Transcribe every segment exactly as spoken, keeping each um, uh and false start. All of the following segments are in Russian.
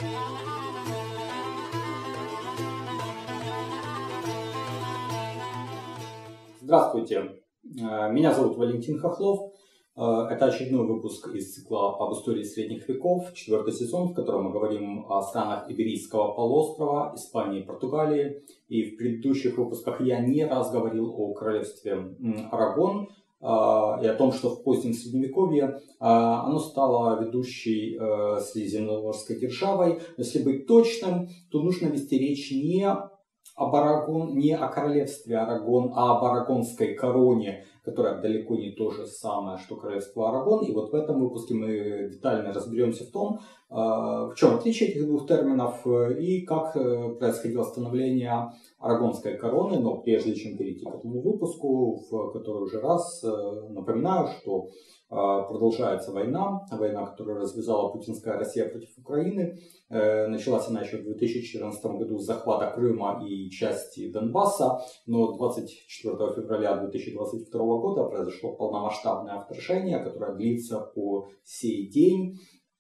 Здравствуйте, меня зовут Валентин Хохлов. Это очередной выпуск из цикла об истории средних веков, четвертый сезон, в котором мы говорим о странах Иберийского полуострова, Испании и Португалии. И в предыдущих выпусках я не раз говорил о королевстве Арагон и о том, что в позднем Средневековье оно стало ведущей средиземноморской державой. Если быть точным, то нужно вести речь не об Арагон, не о королевстве Арагон, а об арагонской короне, которая далеко не то же самое, что королевство Арагон. И вот в этом выпуске мы детально разберемся в том, в чем отличие этих двух терминов и как происходило становление арагонской короны. Но прежде чем перейти к этому выпуску, в который уже раз напоминаю, что продолжается война, война, которую развязала путинская Россия против Украины. Началась она еще в две тысячи четырнадцатом году с захвата Крыма и части Донбасса, но двадцать четвёртого февраля две тысячи двадцать второго года произошло полномасштабное вторжение, которое длится по сей день.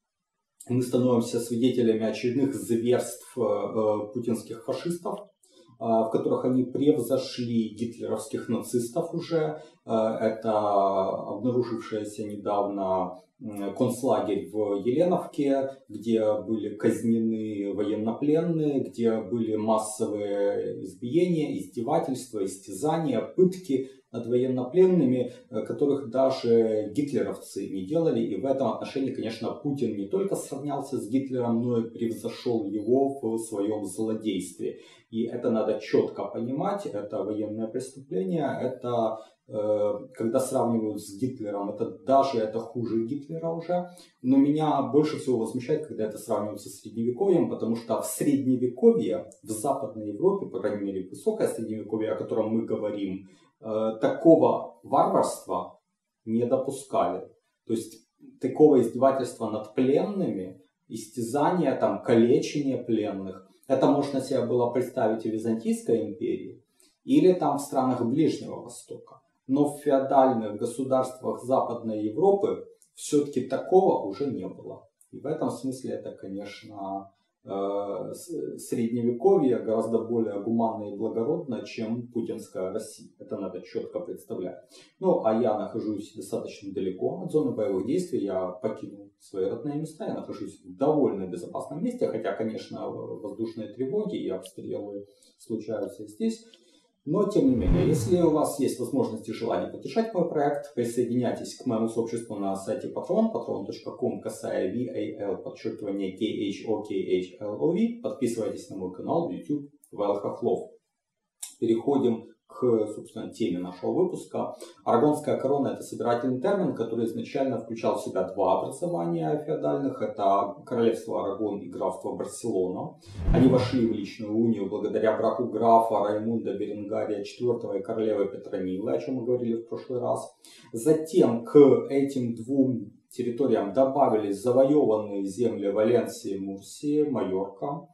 Мы становимся свидетелями очередных зверств путинских фашистов, в которых они превзошли гитлеровских нацистов уже. Это обнаружившийся недавно концлагерь в Еленовке, где были казнены военнопленные, где были массовые избиения, издевательства, истязания, пытки над военнопленными, которых даже гитлеровцы не делали. И в этом отношении, конечно, Путин не только сравнялся с Гитлером, но и превзошел его в своем злодействе. И это надо четко понимать, это военное преступление, это когда сравнивают с Гитлером, это даже это хуже Гитлера уже. Но меня больше всего возмущает, когда это сравнивают со Средневековьем, потому что в Средневековье, в Западной Европе, по крайней мере, высокое Средневековье, о котором мы говорим, такого варварства не допускали. То есть такого издевательства над пленными, истязания, там, калечения пленных, это можно себе было представить и в Византийской империи, или там в странах Ближнего Востока. Но в феодальных государствах Западной Европы все-таки такого уже не было. И в этом смысле это, конечно, Средневековье гораздо более гуманно и благородно, чем путинская Россия. Это надо четко представлять. Ну, а я нахожусь достаточно далеко от зоны боевых действий. Я покинул свои родные места. Я нахожусь в довольно безопасном месте. Хотя, конечно, воздушные тревоги и обстрелы случаются здесь. Но, тем не менее, если у вас есть возможность и желание поддержать мой проект, присоединяйтесь к моему сообществу на сайте Patreon, patreon точка com, касая вал, подчеркивание khokhlov. Подписывайтесь на мой канал в YouTube Вал Хохлов. Переходим к, собственно, теме нашего выпуска. Арагонская корона — это собирательный термин, который изначально включал в себя два образования феодальных. Это королевство Арагон и графство Барселона. Они вошли в личную унию благодаря браку графа Раймунда Беренгария четвёртого и королевы Петронилы, о чем мы говорили в прошлый раз. Затем к этим двум территориям добавились завоеванные земли Валенсии, Мурсии, Майорка.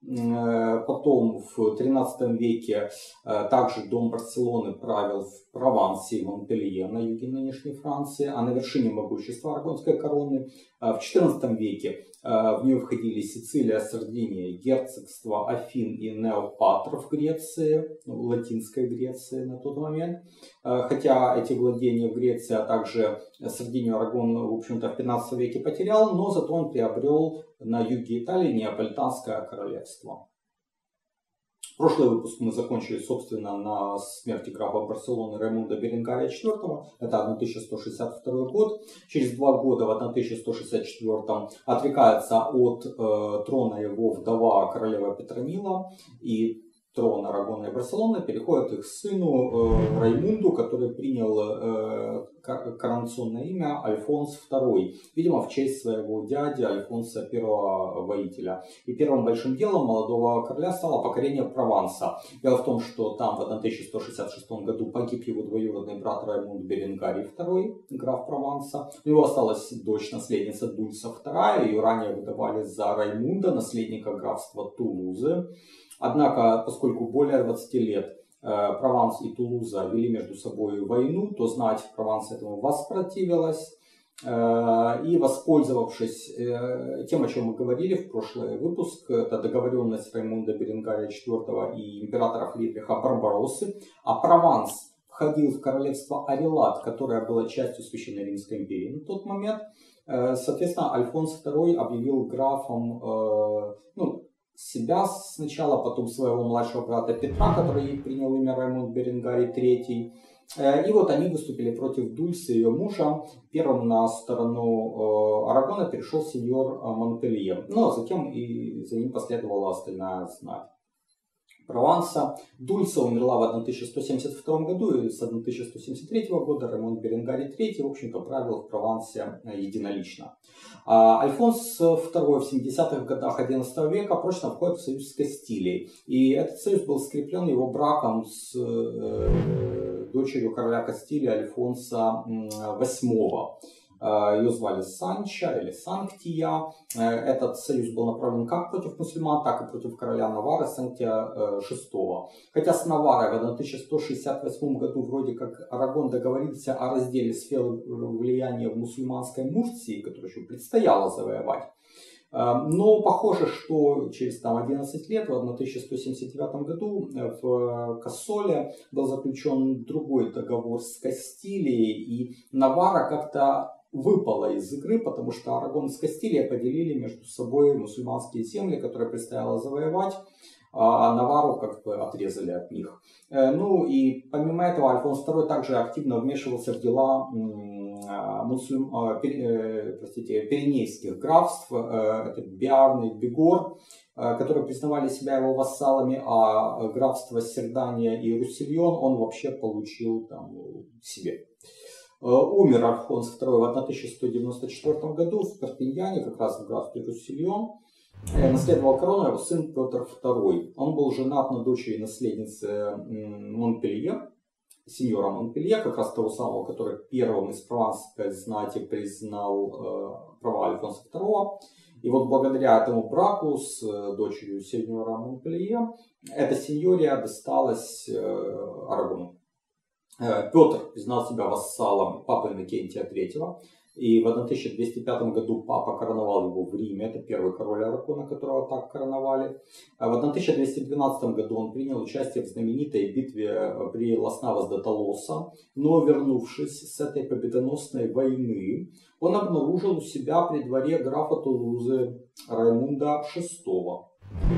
Потом в тринадцатом веке также дом Барселоны правил в Провансе и Монпелье на юге нынешней Франции, а на вершине могущества арагонской короны в четырнадцатом веке в нее входили Сицилия, Сардиния, герцогство Афин и Неопатр в Греции, в латинской Греции на тот момент. Хотя эти владения в Греции, а также Сардинию Арагон, в общем-то, в пятнадцатом веке потерял, но зато он приобрел на юге Италии Неаполитанское королевство. Прошлый выпуск мы закончили, собственно, на смерти графа Барселоны Раймунда Беренгария четвёртого. Это тысяча сто шестьдесят второй год. Через два года, в тысяча сто шестьдесят четвёртом, отрекается от э, трона его вдова королева Петронила. И трон Арагона и Барселоны переходит их сыну э, Раймунду, который принял э, коронационное имя Альфонс второй, видимо, в честь своего дяди Альфонса первого воителя. И первым большим делом молодого короля стало покорение Прованса. Дело в том, что там в тысяча сто шестьдесят шестом году погиб его двоюродный брат Раймунд Беренгарий второй, граф Прованса. У него осталась дочь, наследница Дульса вторая, ее ранее выдавали за Раймунда, наследника графства Тулузы. Однако, поскольку более двадцати лет Прованс и Тулуза вели между собой войну, то знать Прованса этому воспротивилась. И воспользовавшись тем, о чем мы говорили в прошлый выпуск, это договоренность Раймунда Беренгария четвёртого и императора Фридриха Барбароссы, а Прованс входил в королевство Арелат, которое было частью Священной Римской империи на тот момент. Соответственно, Альфонс второй объявил графом ну, себя сначала, потом своего младшего брата Петра, который принял имя Раймунд Беренгарий третий. И вот они выступили против Дульсы, ее мужа. Первым на сторону Арагона перешел сеньор Монпелье. Ну а затем и за ним последовала остальная знать Прованса. Дульса умерла в тысяча сто семьдесят втором году, и с тысяча сто семьдесят третьего года Раймунд Беренгарий третий, в общем-то, правил в Провансе единолично. А Альфонс второй в семидесятых годах одиннадцатого века прочно входит в союз с Кастилией. И этот союз был скреплен его браком с э, дочерью короля Кастилии Альфонса восьмого. Ее звали Санча или Санктия. Этот союз был направлен как против мусульман, так и против короля Наварры Санктия шестого. Хотя с Наваррой в тысяча сто шестьдесят восьмом году вроде как Арагон договорился о разделе сфер влияния в мусульманской Мурсии, которую еще предстояло завоевать. Но похоже, что через там, одиннадцать лет, в тысяча сто семьдесят девятом году в Кассоле был заключен другой договор с Кастилией, и Наварра как-то выпала из игры, потому что Арагон с Кастилией поделили между собой мусульманские земли, которые предстояло завоевать, а Наварру как бы отрезали от них. Ну и помимо этого Альфонс второй также активно вмешивался в дела мусульм... простите, пиренейских графств, это Биарн и Бигор, которые признавали себя его вассалами, а графство Сердания и Руссильон он вообще получил там себе. Умер Альфонс второй в тысяча сто девяносто четвёртом году в Перпиньяне, как раз в графстве Руссильон. Наследовал корону его сын Петр второй. Он был женат на дочери наследницы Монпелье, сеньора Монпелье, как раз того самого, который первым из прованской знати признал э, права Альфонса второго. И вот благодаря этому браку с э, дочерью сеньора Монпелье эта сеньория досталась э, Арагону. Э, Петр признал себя вассалом папы Иннокентия третьего. И в тысяча двести пятом году папа короновал его в Риме. Это первый король Арагона, которого так короновали. В тысяча двести двенадцатом году он принял участие в знаменитой битве при Лас-Навас де Толоса. Но вернувшись с этой победоносной войны, он обнаружил у себя при дворе графа Тулузы Раймунда шестого,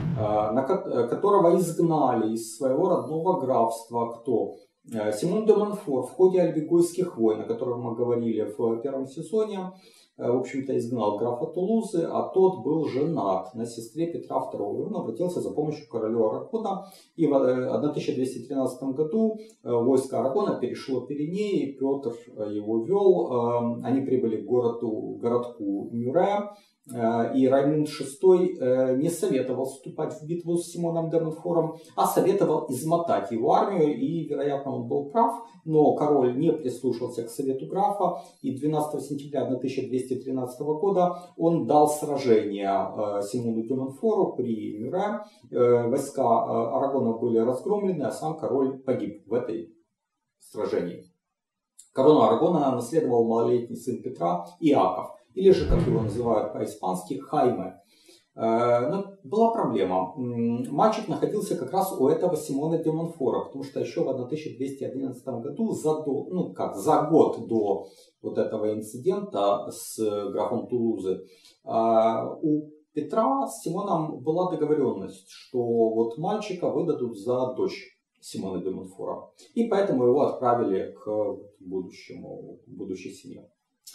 которого изгнали из своего родного графства кто? Симон де Монфор в ходе альбегойских войн, о которых мы говорили в первом сезоне, в общем-то изгнал графа Тулузы, а тот был женат на сестре Петра второго. Он обратился за помощью к королю Арагона, и в тысяча двести тринадцатом году войско Арагона перешло Пиренеи, Петр его вел, они прибыли к городу, городку Мюре. И Раймунд шестой не советовал вступать в битву с Симоном де Монфором, а советовал измотать его армию, и, вероятно, он был прав, но король не прислушался к совету графа, и двенадцатого сентября тысяча двести тринадцатого года он дал сражение Симону де Монфору при Мюре. Войска Арагона были разгромлены, а сам король погиб в этой сражении. Корону Арагона наследовал малолетний сын Петра Иаков, или же, как его называют по-испански, Хайме. Но была проблема. Мальчик находился как раз у этого Симона де Монфора, потому что еще в тысяча двести одиннадцатом году, за, до, ну как, за год до вот этого инцидента с графом Тулузы, у Петра с Симоном была договоренность, что вот мальчика выдадут за дочь Симона де Монфора. И поэтому его отправили к будущему, будущей семье.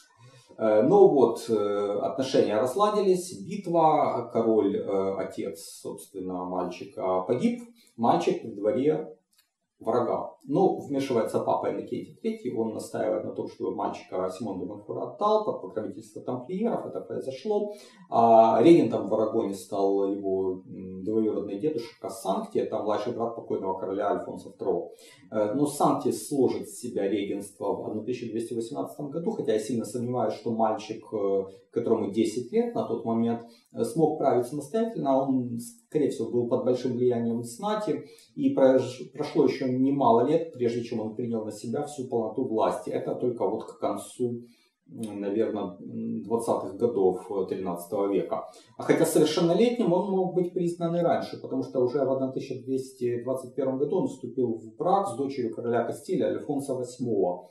Но вот отношения разладились, битва, король, отец, собственно, мальчика погиб, мальчик при дворе врага. Но вмешивается папа Иннокентий третий, он настаивает на том, что мальчика Симон де Монфора отдал под покровительство тамплиеров, это произошло. А регентом в Арагоне стал его двоюродный дедушка Санкти, это младший брат покойного короля Альфонса второго. Но Санкти сложит с себя регенство в тысяча двести восемнадцатом году, хотя я сильно сомневаюсь, что мальчик, которому десять лет на тот момент, смог править самостоятельно. Он, скорее всего, был под большим влиянием знати, и прошло еще немало лет, прежде чем он принял на себя всю полноту власти. Это только вот к концу наверное, двадцатых годов тринадцатого века. А хотя совершеннолетним он мог быть признан и раньше, потому что уже в тысяча двести двадцать первом году он вступил в брак с дочерью короля Кастилии Альфонса восьмого.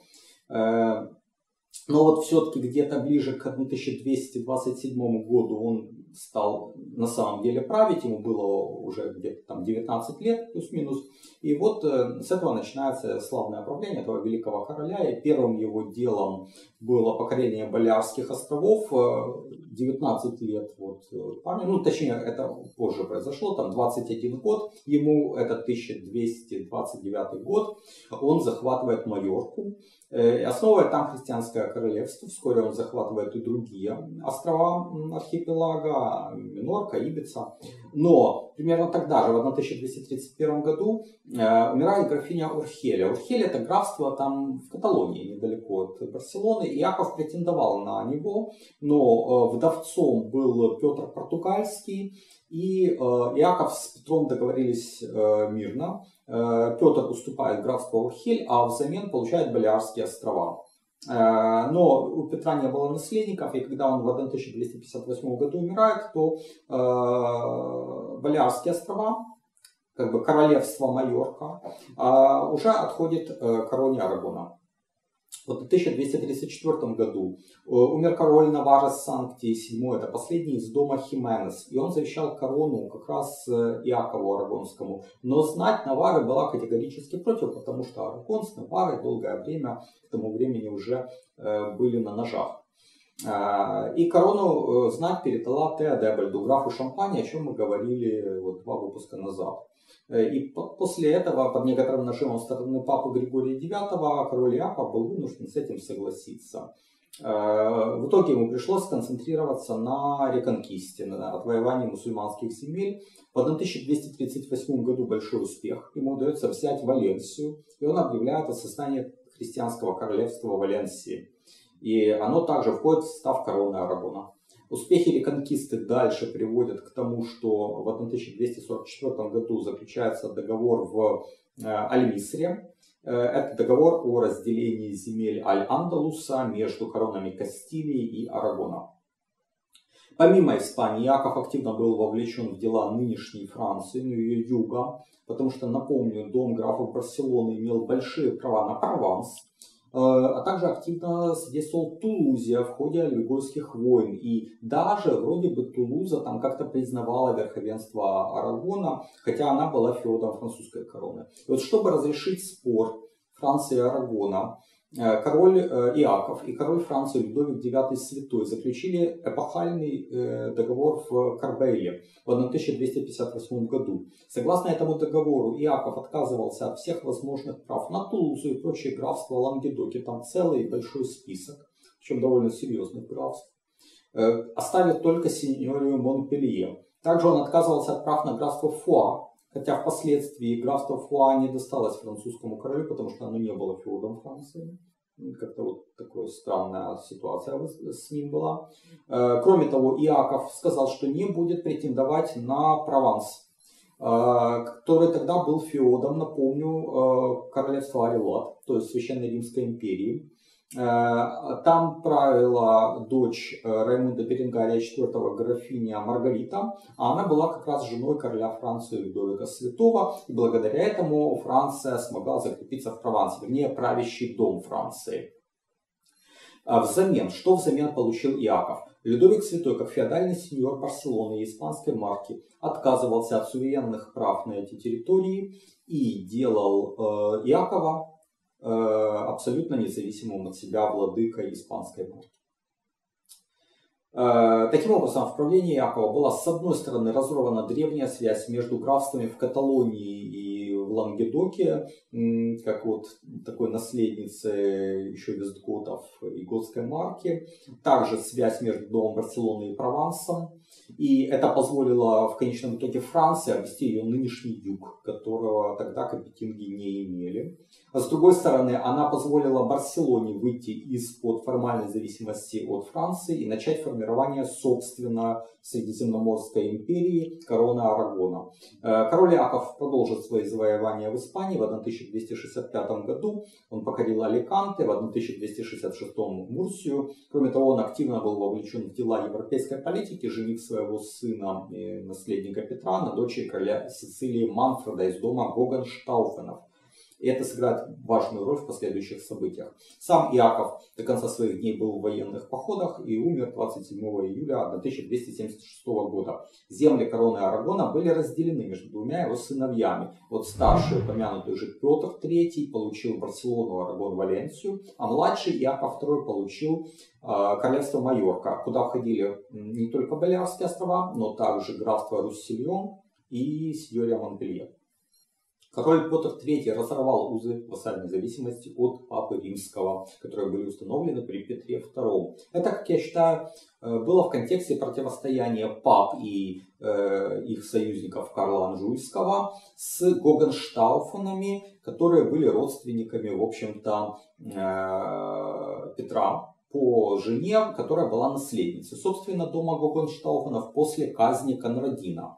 Но вот все-таки где-то ближе к тысяча двести двадцать седьмому году он стал на самом деле править, ему было уже где-то там девятнадцать лет, плюс-минус. И вот э, с этого начинается славное правление этого великого короля. И первым его делом было покорение Балеарских островов. девятнадцать лет, вот, помню, ну точнее это позже произошло, там двадцать один год, ему это тысяча двести двадцать девятый год, он захватывает Майорку. И основывает там христианское королевство. Вскоре он захватывает и другие острова архипелага, Минорка, Ибица. Но примерно тогда же, в тысяча двести тридцать первом году, э, умирает графиня Урхеля. Урхеля — это графство там в Каталонии, недалеко от Барселоны. Иаков претендовал на него, но э, вдовцом был Петр Португальский. И э, Иаков с Петром договорились э, мирно. Э, Петр уступает графство Урхель, а взамен получает Балеарские острова. Э, но у Петра не было наследников, и когда он в тысяча двести пятьдесят восьмом году умирает, то э, Балеарские острова, как бы королевство Майорка, э, уже отходит э, короне Арагона. Вот в тысяча двести тридцать четвёртом году умер король Наварры Санктий седьмой, это последний из дома Хименес, и он завещал корону как раз Иакову Арагонскому. Но знать Наварры была категорически против, потому что Арагон с Наваррой долгое время к тому времени уже были на ножах. И корону знать передала Теодебальду, графу Шампани, о чем мы говорили вот два выпуска назад. И после этого, под некоторым нажимом со стороны папы Григория девятого, король Иаков был вынужден с этим согласиться. В итоге ему пришлось сконцентрироваться на реконкисте, на отвоевании мусульманских земель. В тысяча двести тридцать восьмом году большой успех. Ему удается взять Валенсию, и он объявляет о создании христианского королевства Валенсии. И оно также входит в состав короны Арагона. Успехи реконкисты дальше приводят к тому, что в тысяча двести сорок четвёртом году заключается договор в Аль-Мисре. Это договор о разделении земель Аль-Андалуса между коронами Кастилии и Арагона. Помимо Испании, Иаков активно был вовлечен в дела нынешней Франции, ну ее юга, потому что, напомню, дом графов Барселоны имел большие права на Прованс, а также активно содействовал Тулузе в ходе Альбегойских войн. И даже вроде бы Тулуза там как-то признавала верховенство Арагона, хотя она была феодом французской короны. И вот чтобы разрешить спор Франции и Арагона, король Иаков и король Франции Людовик девятый Святой заключили эпохальный договор в Корбейле в тысяча двести пятьдесят восьмом году. Согласно этому договору, Иаков отказывался от всех возможных прав на Тулузу и прочие графства Лангедоки. Там целый большой список, причем довольно серьезных графств. Оставив только сеньорию Монпелье. Также он отказывался от прав на графство Фуа, хотя впоследствии графство Фуа не досталось французскому королю, потому что оно не было феодом Франции. Как-то вот такая странная ситуация с ним была. Кроме того, Иаков сказал, что не будет претендовать на Прованс, который тогда был феодом, напомню, королевства Арелат, то есть Священной Римской империи. Там правила дочь Раймунда Беренгария четвёртого, графиня Маргарита, а она была как раз женой короля Франции Людовика Святого, и благодаря этому Франция смогла закрепиться в Провансе, вернее правящий дом Франции. Взамен, что взамен получил Иаков? Людовик Святой, как феодальный сеньор Барселоны и испанской марки, отказывался от суверенных прав на эти территории и делал Иакова абсолютно независимым от себя владыкой испанской марки. Таким образом, в правлении Иакова была с одной стороны разорвана древняя связь между графствами в Каталонии и в Лангедоке, как вот такой наследницы еще вестготов и готской марки, также связь между домом Барселоны и Провансом. И это позволило в конечном итоге Франции обрести ее нынешний юг, которого тогда капетинги не имели. А с другой стороны, она позволила Барселоне выйти из-под формальной зависимости от Франции и начать формирование собственно Средиземноморской империи, короны Арагона. Король Иаков продолжит свои завоевания завоевания в Испании. В тысяча двести шестьдесят пятом году он покорил Аликанте, в тысяча двести шестьдесят шестом Мурсию. Кроме того, он активно был вовлечен в дела европейской политики, женив своего сына, наследника Петра, на дочери короля Сицилии Манфреда из дома Гогенштауфенов. И это сыграет важную роль в последующих событиях. Сам Иаков до конца своих дней был в военных походах и умер двадцать седьмого июля тысяча двести семьдесят шестого года. Земли короны Арагона были разделены между двумя его сыновьями. Вот старший, упомянутый уже Петр третий, получил Барселону, Арагон, Валенсию, а младший Иаков второй получил э, королевство Майорка, куда входили не только Балиарские острова, но также графство Руссельон и Сьория Монпелье. Король Петр третий разорвал узы вассальной зависимости от Папы Римского, которые были установлены при Петре втором. Это, как я считаю, было в контексте противостояния пап и э, их союзников Карла Анжуйского с Гогенштауфенами, которые были родственниками, в общем-то, э, Петра по жене, которая была наследницей, собственно, дома Гогенштауфенов после казни Конрадина.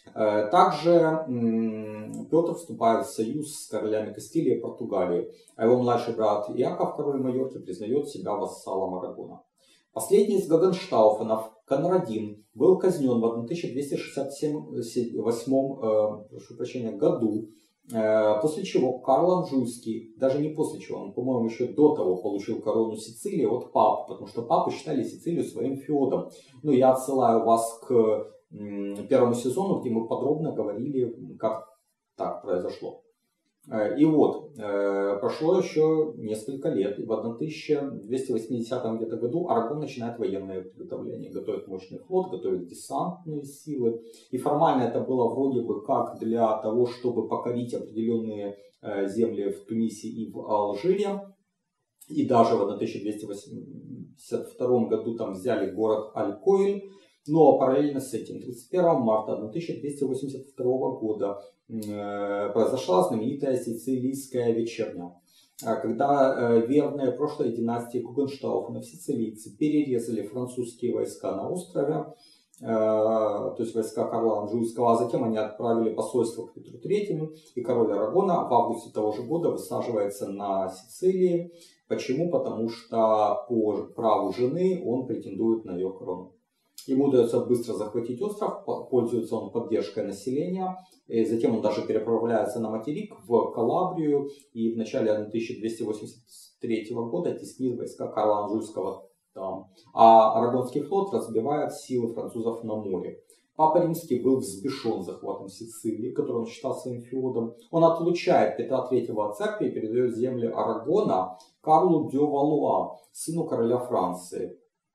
Также Петр вступает в союз с королями Кастилии и Португалии, а его младший брат Иаков, король Майорки, признает себя вассалом Арагона. Последний из Гогенштауфенов, Конрадин, был казнен в тысяча двести шестьдесят восьмом э, прошу прощения, году, э, после чего Карл Анжуйский, даже не после чего, он, по-моему, еще до того получил корону Сицилии от пап, потому что папы считали Сицилию своим феодом. Ну, я отсылаю вас к первому сезону, где мы подробно говорили, как так произошло. И вот, прошло еще несколько лет, и в тысяча двести восьмидесятом где-то году Арагон начинает военное приготовление, готовит мощный флот, готовит десантные силы. И формально это было вроде бы как для того, чтобы покорить определенные земли в Тунисе и в Алжире. И даже в тысяча двести восемьдесят втором году там взяли город Аль-Коиль. Но параллельно с этим, тридцать первого марта тысяча двести восемьдесят второго года э, произошла знаменитая сицилийская вечерня, когда э, верные прошлой династии Гогенштауфенов сицилийцы перерезали французские войска на острове, э, то есть войска Карла Анжуйского, а затем они отправили посольство к Петру третьему, и король Арагона в августе того же года высаживается на Сицилии. Почему? Потому что по праву жены он претендует на ее корону. Ему удается быстро захватить остров, пользуется он поддержкой населения, и затем он даже переправляется на материк, в Калабрию, и в начале тысяча двести восемьдесят третьего года теснит войска Карла Анжуйского там. А Арагонский флот разбивает силы французов на море. Папа Римский был взбешен захватом Сицилии, которую он считал своим феодом. Он отлучает Петра третьего от церкви и передает земли Арагона Карлу де Валуа, сыну короля Франции.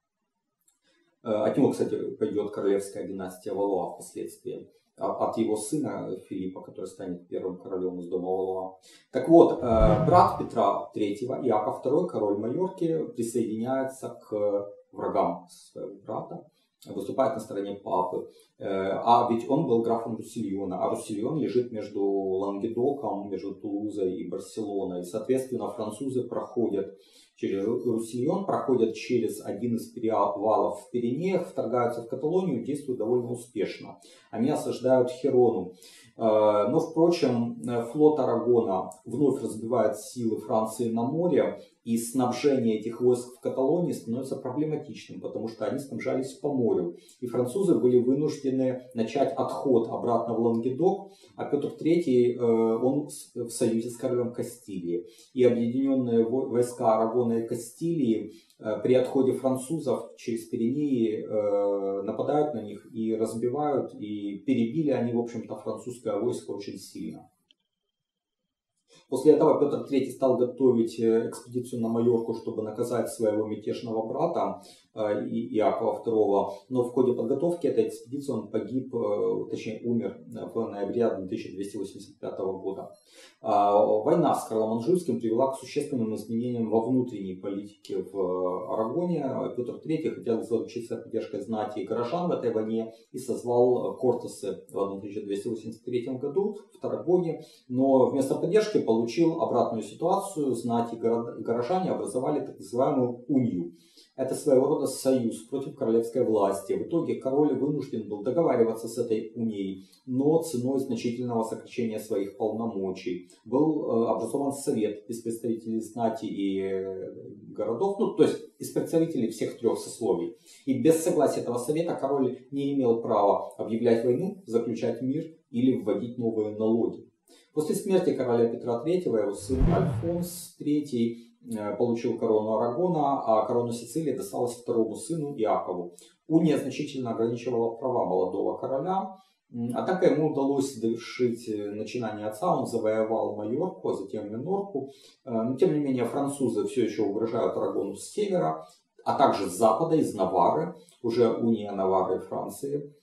От него, кстати, пойдет королевская династия Валуа впоследствии. От его сына Филиппа, который станет первым королем из дома Валуа. Так вот, брат Петра третьего, Иаков второй, король Майорки, присоединяется к врагам своего брата, выступает на стороне папы. А ведь он был графом Руссельона, а Руссельон лежит между Лангедоком, между Тулузой и Барселоной. И, соответственно, французы проходят через Руссельон, проходят через один из перевалов в Пиренеях, вторгаются в Каталонию, действуют довольно успешно. Они осаждают Херону. Но, впрочем, флот Арагона вновь разбивает силы Франции на море, и снабжение этих войск в Каталонии становится проблематичным, потому что они снабжались по морю. И французы были вынуждены начать отход обратно в Лангедок, а Петр третий, он в союзе с королем Кастилии. И объединенные войска Арагона и Кастилии при отходе французов через Пиренеи нападают на них и разбивают, и перебили они, в общем-то, французское войско очень сильно. После этого Петр третий стал готовить экспедицию на Майорку, чтобы наказать своего мятежного брата Иакова второго. Но в ходе подготовки этой экспедиции он погиб, точнее умер в ноябре тысяча двести восемьдесят пятого года. Война с Карлом Анжуйским привела к существенным изменениям во внутренней политике в Арагоне. Петр третий хотел заручиться поддержкой знати и горожан в этой войне и созвал Кортесы в тысяча двести восемьдесят третьем году в Таррагоне. Но вместо поддержки получил обратную ситуацию, знать и горожане образовали так называемую унию. Это своего рода союз против королевской власти. В итоге король вынужден был договариваться с этой унией, но ценой значительного сокращения своих полномочий. Был образован совет из представителей знати и городов, ну, то есть из представителей всех трех сословий. И без согласия этого совета король не имел права объявлять войну, заключать мир или вводить новые налоги. После смерти короля Петра третьего его сын Альфонс третий получил корону Арагона, а корону Сицилии досталась второму сыну Иакову. Уния значительно ограничивала права молодого короля, однако ему удалось довершить начинание отца, он завоевал Майорку, а затем Минорку. Но тем не менее французы все еще угрожают Арагону с севера, а также с запада, из Наварры, уже уния Наварры и Франции.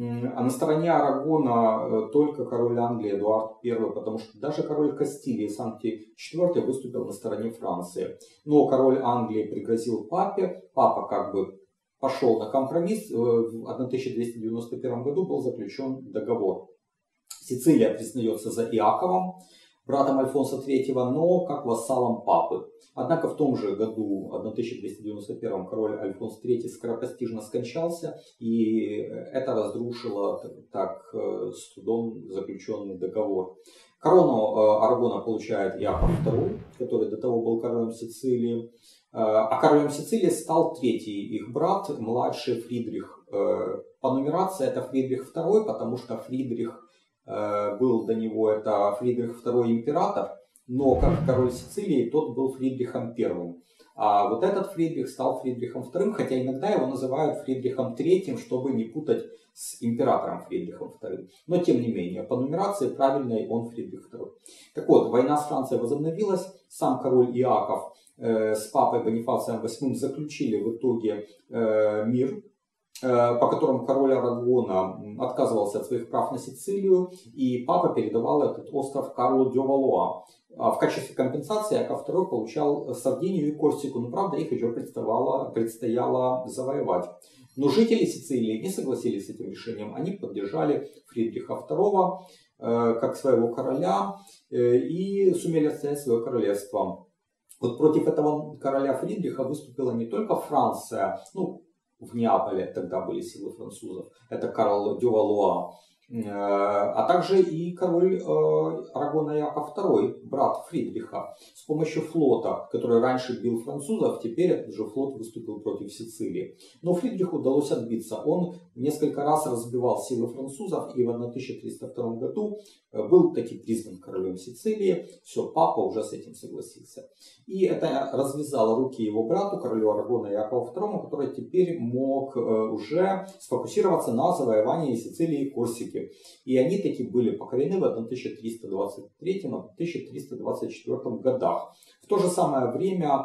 А на стороне Арагона только король Англии Эдуард первый, потому что даже король Кастилии Санкти четвёртый выступил на стороне Франции. Но король Англии пригрозил папе, папа как бы пошел на компромисс, в тысяча двести девяносто первом году был заключен договор. Сицилия признается за Иаковом, братом Альфонса третьего, но как вассалом папы. Однако в том же году, тысяча двести девяносто первом, король Альфонс третий скоропостижно скончался, и это разрушило так с трудом заключенный договор. Корону Арагона получает Иаков второй, который до того был королем Сицилии. А королем Сицилии стал третий их брат, младший Фридрих. По нумерации это Фридрих второй, потому что Фридрих был до него, это Фридрих второй император, но как король Сицилии тот был Фридрихом первым. А вот этот Фридрих стал Фридрихом вторым, хотя иногда его называют Фридрихом третьим, чтобы не путать с императором Фридрихом вторым. Но тем не менее, по нумерации правильной он Фридрих второй. Так вот, война с Францией возобновилась, сам король Иаков э, с папой Бонифацием восьмым заключили в итоге э, мир, по которым король Арагона отказывался от своих прав на Сицилию, и папа передавал этот остров Карлу де Валуа. В качестве компенсации Иаков второй получал Сардинию и Корсику, но правда их еще предстояло, предстояло завоевать. Но жители Сицилии не согласились с этим решением, они поддержали Фридриха второго как своего короля и сумели отстоять свое королевство. Вот против этого короля Фридриха выступила не только Франция, ну, в Неаполе тогда были силы французов, это Карл де Валуа, а также и король Арагона Иаков второй, брат Фридриха. С помощью флота, который раньше бил французов, теперь этот же флот выступил против Сицилии. Но Фридриху удалось отбиться. Он несколько раз разбивал силы французов и в тысяча триста втором году был таки признан королем Сицилии. Все, папа уже с этим согласился. И это развязало руки его брату, королю Арагона Иакову второму, который теперь мог уже сфокусироваться на завоевании Сицилии и Корсики. И они таки были покорены в тысяча триста двадцать третьем — тысяча триста двадцать четвёртом годах. В то же самое время,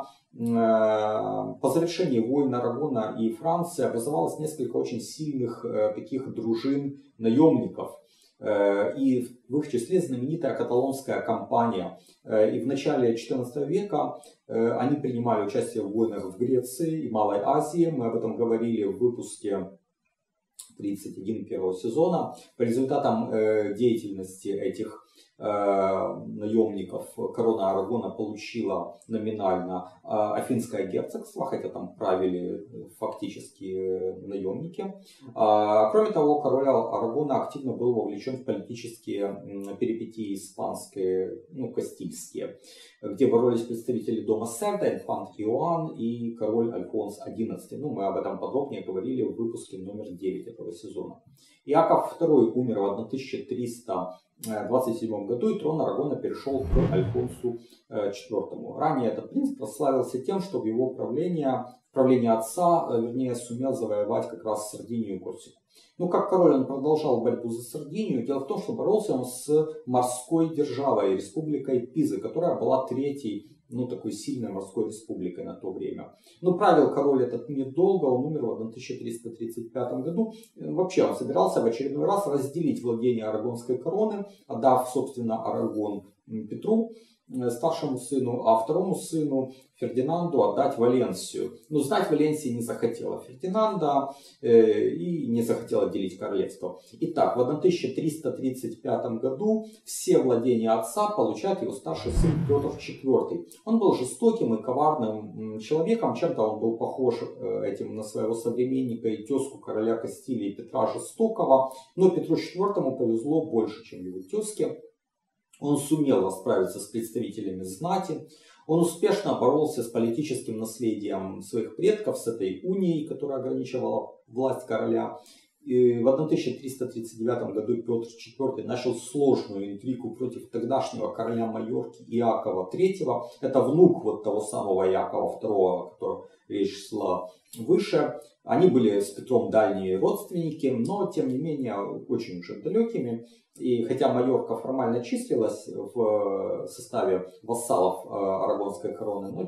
по завершении войн Арагона и Франции, образовалось несколько очень сильных таких дружин наемников. И в их числе знаменитая каталонская кампания. И в начале четырнадцатого века они принимали участие в войнах в Греции и Малой Азии. Мы об этом говорили в выпуске тридцать один первого сезона. По результатам э, деятельности этих э, наемников корона Арагона получила номинально э, Афинское герцогство, хотя там правили фактически наемники. А, кроме того, король Арагона активно был вовлечен в политические перипетии испанские, ну, кастильские, где боролись представители дома Серда, инфант Иоанн и король Альфонс одиннадцатый. Ну, мы об этом подробнее говорили в выпуске номер девять этого сезона. Иаков второй умер в тысяча триста двадцать седьмом году, и трон Арагона перешел к Альфонсу четвёртому. Ранее этот принц прославился тем, что в его правление, правление отца, вернее, сумел завоевать как раз Сардинию и Корсику. Ну, как король он продолжал борьбу за Сардинию. Дело в том, что боролся он с морской державой, республикой Пиза, которая была третьей, ну, такой сильной морской республикой на то время. Но правил король этот недолго, он умер в тысяча триста тридцать пятом году. Вообще он собирался в очередной раз разделить владение арагонской короны, отдав, собственно, Арагон Петру. старшему сыну, а второму сыну Фердинанду отдать Валенсию. Но знать Валенсии не захотела Фердинанда э, и не захотела делить королевство. Итак, в тысяча триста тридцать пятом году все владения отца получает его старший сын Петр четвёртый. Он был жестоким и коварным человеком, чем-то он был похож этим на своего современника и тезку короля Кастилии Петра Жестокого, но Петру четвёртому повезло больше, чем его тезке. Он сумел расправиться с представителями знати, он успешно боролся с политическим наследием своих предков, с этой унией, которая ограничивала власть короля. И в тысяча триста тридцать девятом году Петр четвёртый начал сложную интригу против тогдашнего короля Майорки Иакова третьего. Это внук вот того самого Иакова второго, о котором речь шла выше. Они были с Петром дальние родственники, но тем не менее очень уже далекими. И хотя Майорка формально числилась в составе вассалов арагонской короны, но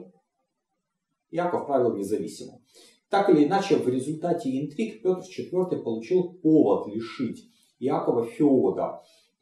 Иаков правил независимо. Так или иначе, в результате интриг Петр четвёртый получил повод лишить Иакова феода.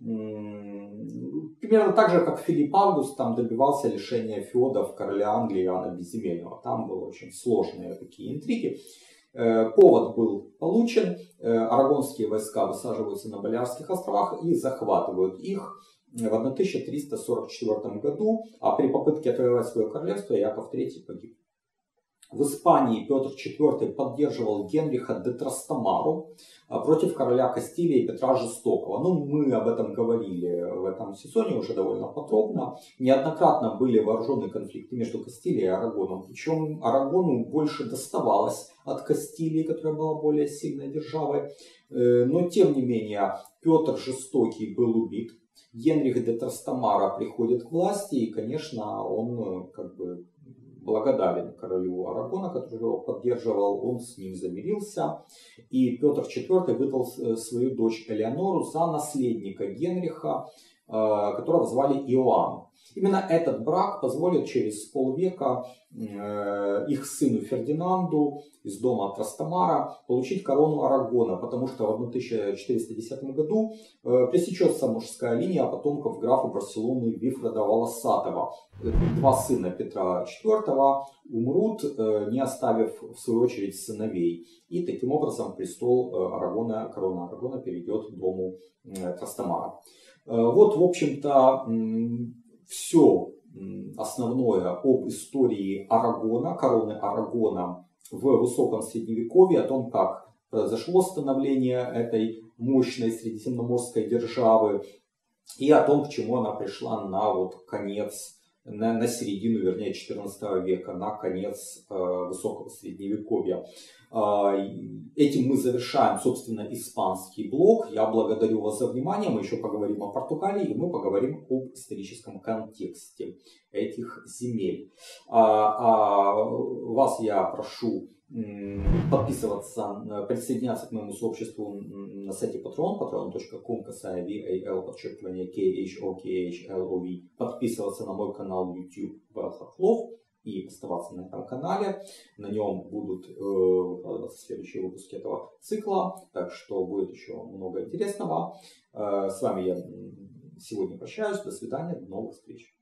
Примерно так же, как Филипп Август там добивался лишения феодов короля Англии Иоанна Безземельного. Там были очень сложные такие интриги. Повод был получен. Арагонские войска высаживаются на Балиарских островах и захватывают их в тысяча триста сорок четвёртом году. А при попытке отвоевать свое королевство Иаков третий погиб. В Испании Петр четвёртый поддерживал Генриха де Трастамару против короля Кастилии Петра Жестокого. Ну, мы об этом говорили в этом сезоне уже довольно подробно. Неоднократно были вооруженные конфликты между Кастилией и Арагоном. Причем Арагону больше доставалось от Кастилии, которая была более сильной державой. Но, тем не менее, Петр Жестокий был убит. Генрих де Трастамара приходит к власти, и, конечно, он как бы благодарен королю Арагона, который его поддерживал, он с ним замирился. И Петр четвёртый выдал свою дочь Элеонору за наследника Генриха, которого звали Иоанн. Именно этот брак позволит через полвека их сыну Фердинанду из дома Трастамара получить корону Арагона, потому что в тысяча четыреста десятом году пресечется мужская линия потомков графа Барселоны Вифреда Волосатого. Два сына Петра четвёртого умрут, не оставив в свою очередь сыновей. И таким образом престол Арагона, корона Арагона перейдет дому Трастамара. Вот, в общем-то, все основное об истории Арагона, короны Арагона в высоком средневековье, о том, как произошло становление этой мощной средиземноморской державы и о том, к чему она пришла на вот конец, на, на середину, вернее, четырнадцатого века, на конец э, высокого средневековья. Э, этим мы завершаем, собственно, испанский блок. Я благодарю вас за внимание. Мы еще поговорим о Португалии, и мы поговорим об историческом контексте этих земель. А, а вас я прошу подписываться, присоединяться к моему сообществу на сайте Patreon, patreon точка com, касая вал, подчеркивание khokhlov, подписываться на мой канал YouTube Вэл Хохлов и оставаться на этом канале. На нем будут э, выкладываться следующие выпуски этого цикла, так что будет еще много интересного. Э, с вами я сегодня прощаюсь. До свидания, до новых встреч.